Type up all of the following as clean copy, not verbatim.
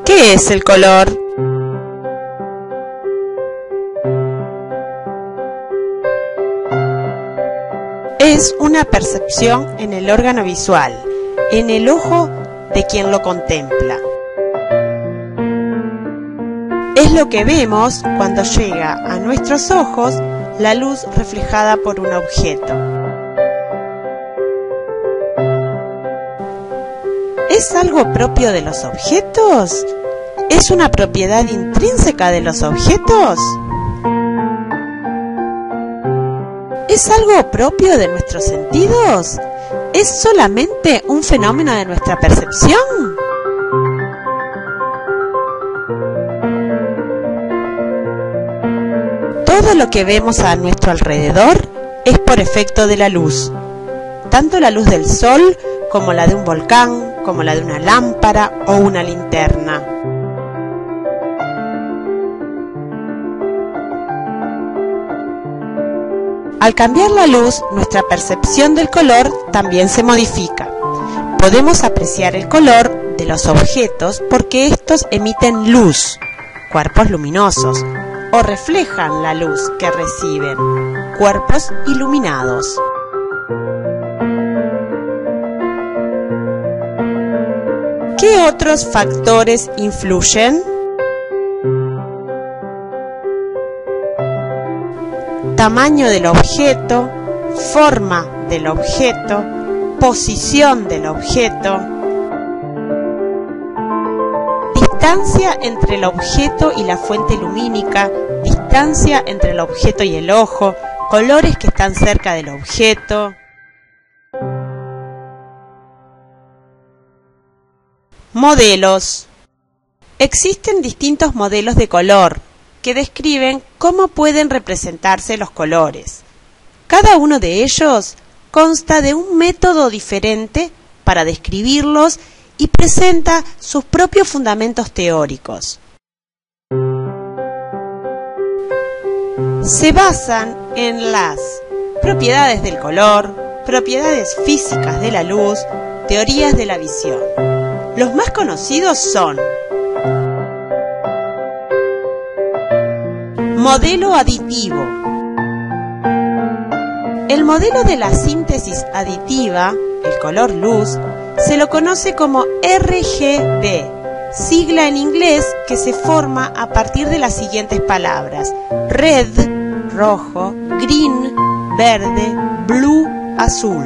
¿Qué es el color? Es una percepción en el órgano visual, en el ojo de quien lo contempla. Es lo que vemos cuando llega a nuestros ojos la luz reflejada por un objeto. ¿Es algo propio de los objetos? ¿Es una propiedad intrínseca de los objetos? ¿Es algo propio de nuestros sentidos? ¿Es solamente un fenómeno de nuestra percepción? Todo lo que vemos a nuestro alrededor es por efecto de la luz, tanto la luz del sol como la de un volcán, como la de una lámpara o una linterna. Al cambiar la luz, nuestra percepción del color también se modifica. Podemos apreciar el color de los objetos porque estos emiten luz, cuerpos luminosos, o reflejan la luz que reciben, cuerpos iluminados. ¿Qué otros factores influyen? Tamaño del objeto, forma del objeto, posición del objeto, distancia entre el objeto y la fuente lumínica, distancia entre el objeto y el ojo, colores que están cerca del objeto. Modelos. Existen distintos modelos de color que describen cómo pueden representarse los colores. Cada uno de ellos consta de un método diferente para describirlos y presenta sus propios fundamentos teóricos. Se basan en las propiedades del color, propiedades físicas de la luz, teorías de la visión. Los más conocidos son modelo aditivo. El modelo de la síntesis aditiva, el color luz, se lo conoce como RGB, sigla en inglés que se forma a partir de las siguientes palabras: red, rojo, green, verde, blue, azul.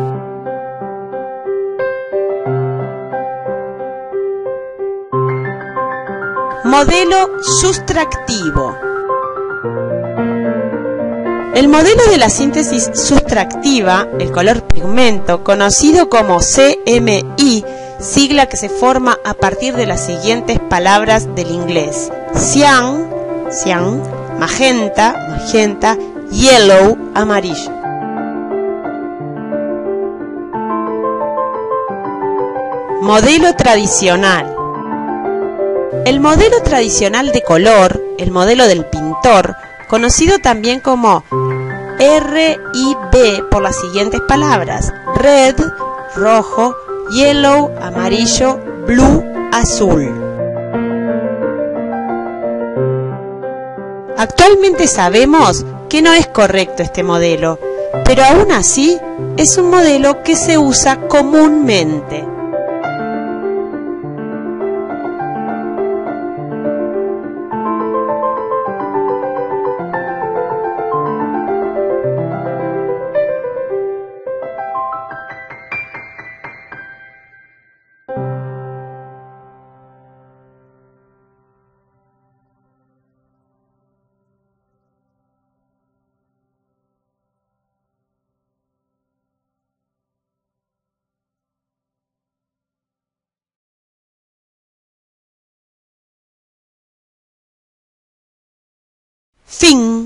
Modelo sustractivo. El modelo de la síntesis sustractiva, el color pigmento, conocido como CMY, sigla que se forma a partir de las siguientes palabras del inglés: cyan, cyan, magenta, magenta, yellow, amarillo. Modelo tradicional. El modelo tradicional de color, el modelo del pintor, conocido también como RIB por las siguientes palabras: red, rojo, yellow, amarillo, blue, azul. Actualmente sabemos que no es correcto este modelo, pero aún así es un modelo que se usa comúnmente. Fin.